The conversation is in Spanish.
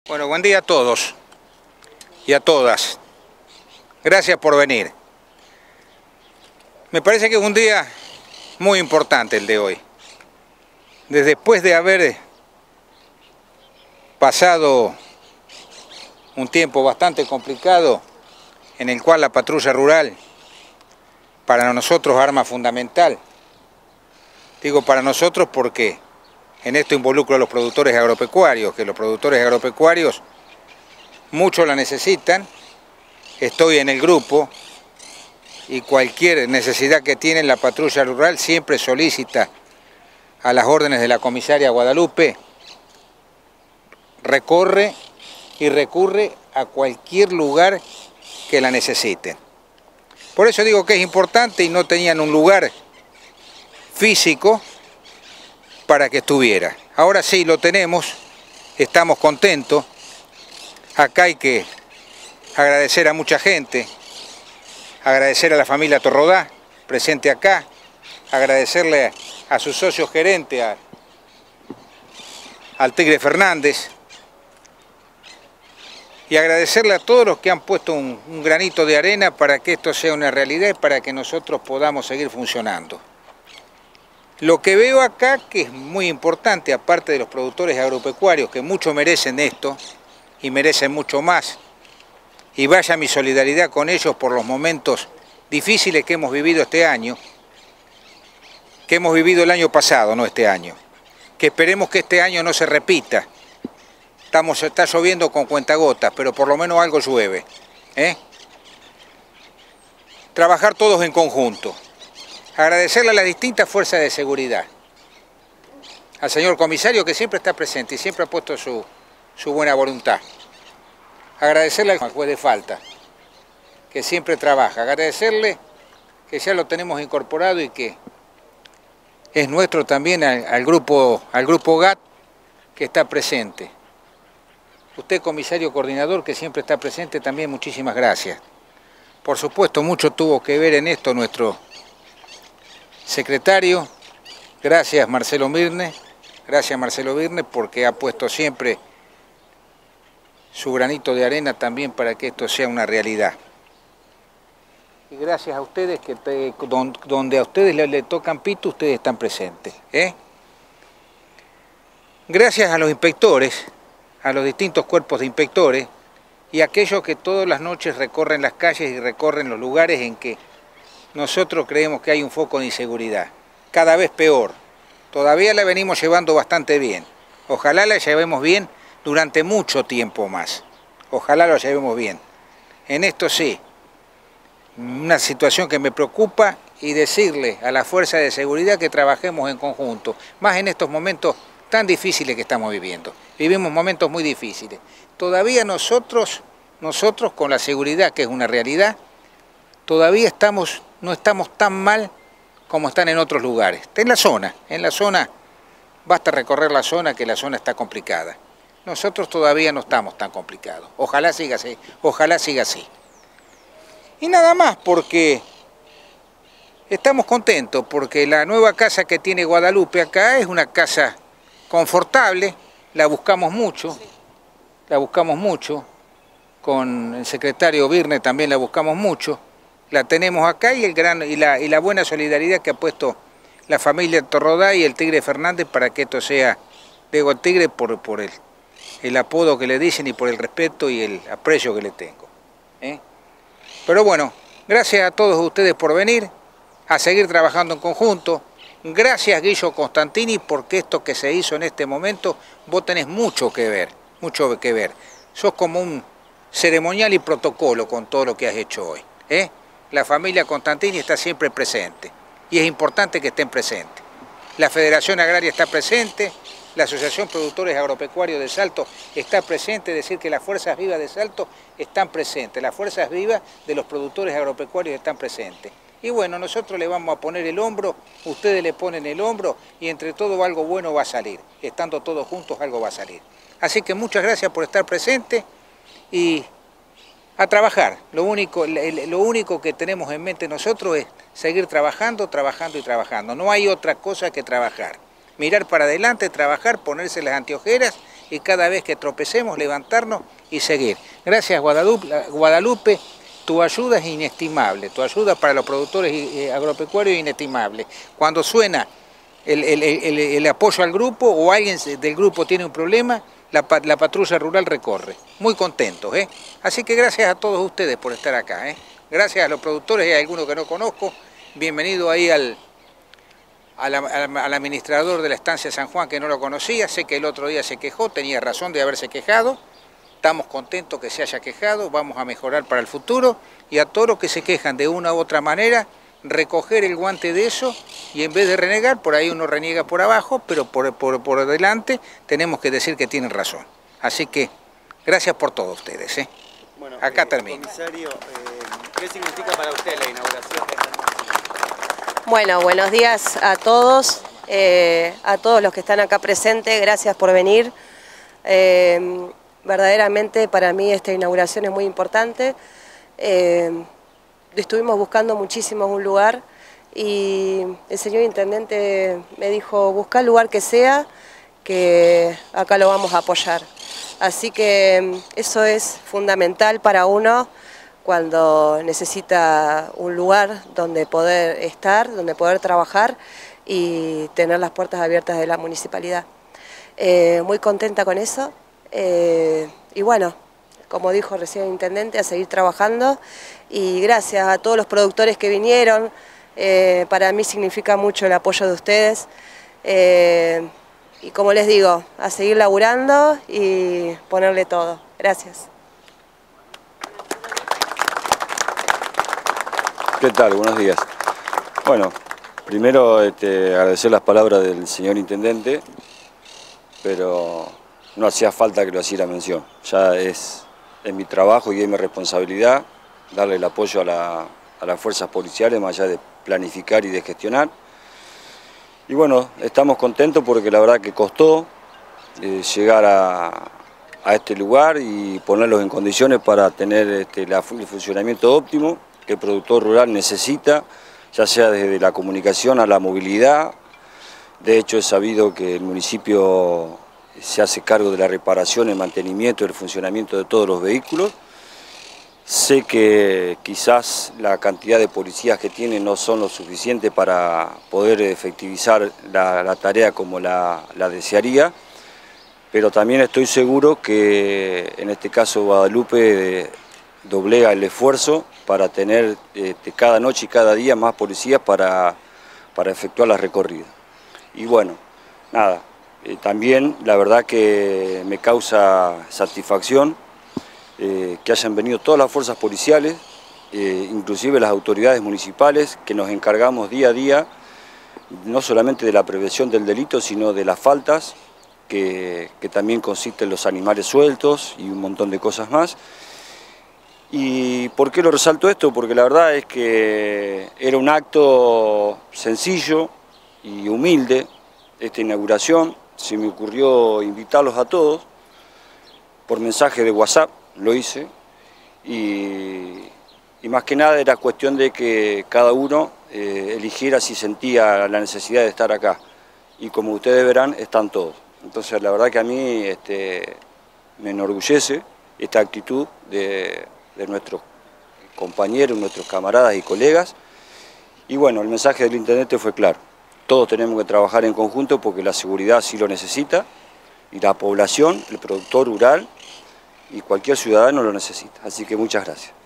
Bueno, buen día a todos y a todas. Gracias por venir. Me parece que es un día muy importante el de hoy. Después de haber pasado un tiempo bastante complicado en el cual la patrulla rural, para nosotros arma fundamental. Digo para nosotros porque en esto involucro a los productores agropecuarios, que los productores agropecuarios mucho la necesitan. Estoy en el grupo y cualquier necesidad que tiene la patrulla rural siempre solicita a las órdenes de la comisaria Guadalupe, recorre y recurre a cualquier lugar que la necesiten. Por eso digo que es importante y no tenían un lugar físico para que estuviera. Ahora sí lo tenemos, estamos contentos. Acá hay que agradecer a mucha gente, agradecer a la familia Torrodá, presente acá, agradecerle a su socio gerente, al Tigre Fernández, y agradecerle a todos los que han puesto un granito de arena para que esto sea una realidad y para que nosotros podamos seguir funcionando. Lo que veo acá, que es muy importante, aparte de los productores agropecuarios, que mucho merecen esto y merecen mucho más, y vaya mi solidaridad con ellos por los momentos difíciles que hemos vivido este año, que hemos vivido el año pasado, no este año, que esperemos que este año no se repita. Está lloviendo con cuentagotas, pero por lo menos algo llueve, Trabajar todos en conjunto. Agradecerle a las distintas fuerzas de seguridad. Al señor comisario que siempre está presente y siempre ha puesto su buena voluntad. Agradecerle al juez de falta, que siempre trabaja. Agradecerle que ya lo tenemos incorporado y que es nuestro también al grupo GAT que está presente. Usted, comisario coordinador, que siempre está presente, también muchísimas gracias. Por supuesto, mucho tuvo que ver en esto nuestro secretario. Gracias, Marcelo Birne, porque ha puesto siempre su granito de arena también para que esto sea una realidad. Y gracias a ustedes, que donde a ustedes le tocan pito, ustedes están presentes. Gracias a los inspectores, a los distintos cuerpos de inspectores y a aquellos que todas las noches recorren las calles y recorren los lugares en que nosotros creemos que hay un foco de inseguridad. Cada vez peor. Todavía la venimos llevando bastante bien. Ojalá la llevemos bien durante mucho tiempo más. Ojalá lo llevemos bien. En esto sí, una situación que me preocupa, y decirle a la fuerza de seguridad que trabajemos en conjunto, más en estos momentos tan difíciles que estamos viviendo. Vivimos momentos muy difíciles. Todavía nosotros con la seguridad, que es una realidad, todavía no estamos tan mal como están en otros lugares. En la zona, basta recorrer la zona, que la zona está complicada. Nosotros todavía no estamos tan complicados. Ojalá siga así. Y nada más, porque estamos contentos, porque la nueva casa que tiene Guadalupe acá es una casa confortable, la buscamos mucho, con el secretario Birne también la buscamos mucho, la tenemos acá, y la buena solidaridad que ha puesto la familia Torrodá y el Tigre Fernández para que esto sea, digo el Tigre por el apodo que le dicen y por el respeto y el aprecio que le tengo. Pero bueno, gracias a todos ustedes por venir, a seguir trabajando en conjunto. Gracias, Guillo Constantini, porque esto que se hizo en este momento, vos tenés mucho que ver. Sos como un ceremonial y protocolo con todo lo que has hecho hoy. La familia Constantini está siempre presente y es importante que estén presentes. La Federación Agraria está presente, la Asociación Productores Agropecuarios de Salto está presente, es decir, que las fuerzas vivas de Salto están presentes, las fuerzas vivas de los productores agropecuarios están presentes. Y bueno, nosotros le vamos a poner el hombro, ustedes le ponen el hombro y entre todo algo bueno va a salir. Estando todos juntos algo va a salir. Así que muchas gracias por estar presentes y a trabajar. Lo único que tenemos en mente nosotros es seguir trabajando. No hay otra cosa que trabajar. Mirar para adelante, trabajar, ponerse las anteojeras y cada vez que tropecemos levantarnos y seguir. Gracias Guadalupe, tu ayuda es inestimable, tu ayuda para los productores agropecuarios es inestimable. Cuando suena el apoyo al grupo o alguien del grupo tiene un problema, la patrulla rural recorre. Muy contentos, ¿eh? Así que gracias a todos ustedes por estar acá, ¿eh? Gracias a los productores y a algunos que no conozco. Bienvenido ahí al administrador de la estancia San Juan, que no lo conocía. Sé que el otro día se quejó, tenía razón de haberse quejado. Estamos contentos que se haya quejado, vamos a mejorar para el futuro. Y a todos los que se quejan de una u otra manera, recoger el guante de eso y en vez de renegar, por ahí uno reniega por abajo, pero por delante tenemos que decir que tienen razón. Así que gracias por todo ustedes, ¿eh? Bueno, acá termino. Comisario, ¿qué significa para usted la inauguración de esta estancia? Bueno, buenos días a todos los que están acá presentes, gracias por venir. Verdaderamente para mí esta inauguración es muy importante. Estuvimos buscando muchísimo un lugar y el señor intendente me dijo, busca el lugar que sea, que acá lo vamos a apoyar. Así que eso es fundamental para uno cuando necesita un lugar donde poder estar, donde poder trabajar y tener las puertas abiertas de la municipalidad. Muy contenta con eso y bueno, como dijo recién el intendente, a seguir trabajando y gracias a todos los productores que vinieron, para mí significa mucho el apoyo de ustedes y como les digo, a seguir laburando y ponerle todo. Gracias. ¿Qué tal? Buenos días. Bueno, primero agradecer las palabras del señor intendente, pero no hacía falta que lo hiciera mención. Ya es mi trabajo y es mi responsabilidad darle el apoyo a las fuerzas policiales, más allá de planificar y de gestionar. Y bueno, estamos contentos porque la verdad que costó llegar a este lugar y ponerlos en condiciones para tener el funcionamiento óptimo que el productor rural necesita, ya sea desde la comunicación a la movilidad. De hecho, es sabido que el municipio se hace cargo de la reparación, el mantenimiento y el funcionamiento de todos los vehículos. Sé que quizás la cantidad de policías que tiene no son lo suficiente para poder efectivizar la tarea como la desearía, pero también estoy seguro que en este caso Guadalupe doblega el esfuerzo para tener cada noche y cada día más policías para efectuar las recorridas. Y bueno, nada, también la verdad que me causa satisfacción que hayan venido todas las fuerzas policiales, inclusive las autoridades municipales, que nos encargamos día a día, no solamente de la prevención del delito, sino de las faltas, que también consisten en los animales sueltos y un montón de cosas más. ¿Y por qué lo resalto esto? Porque la verdad es que era un acto sencillo y humilde, esta inauguración. Se me ocurrió invitarlos a todos, por mensaje de WhatsApp lo hice, y más que nada era cuestión de que cada uno eligiera si sentía la necesidad de estar acá. Y como ustedes verán, están todos. Entonces la verdad que a mí me enorgullece esta actitud de nuestros compañeros, nuestros camaradas y colegas. Y bueno, el mensaje del intendente fue claro. Todos tenemos que trabajar en conjunto porque la seguridad sí lo necesita y la población, el productor rural y cualquier ciudadano lo necesita. Así que muchas gracias.